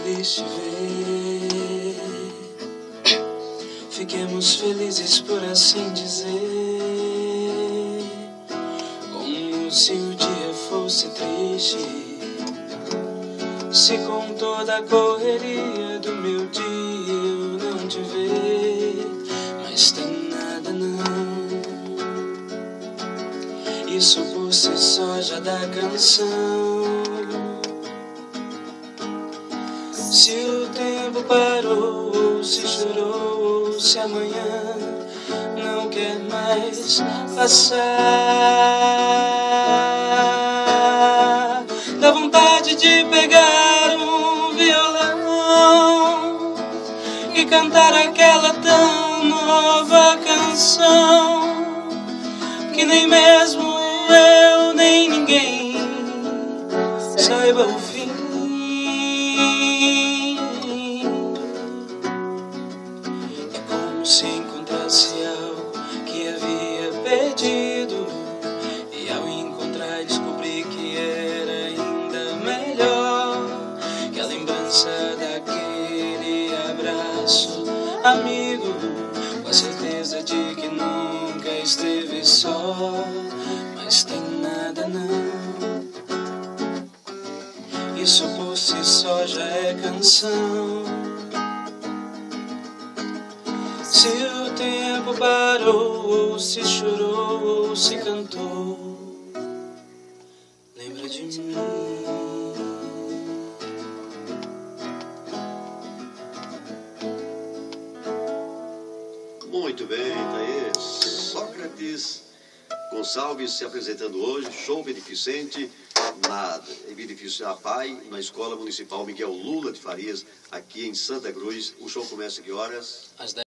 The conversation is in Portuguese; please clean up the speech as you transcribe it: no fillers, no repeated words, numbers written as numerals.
feliz te ver. Fiquemos felizes por assim dizer, como se o dia fosse triste. Se com toda a correria do meu dia eu não te ver, mas tem nada não. Isso por si só já dá canção. Se o tempo parou, ou se chorou, ou se amanhã não quer mais passar, dá vontade de pegar um violão e cantar aquela tão nova canção que nem mesmo eu nem ninguém saiba o fim. É como se encontrasse algo que havia perdido, e ao encontrar descobri que era ainda melhor que a lembrança daquele abraço amigo, com a certeza de que nunca esteve só, mas tem nada não. Isso por si só já é canção. Se o tempo parou, ou se chorou, ou se cantou, lembra de mim. Muito bem, tá aí Sócrates Gonçalves se apresentando hoje, show beneficente na Benefício APAI, na Escola Municipal Miguel Lula de Farias, aqui em Santa Cruz. O show começa a que horas? Às 10.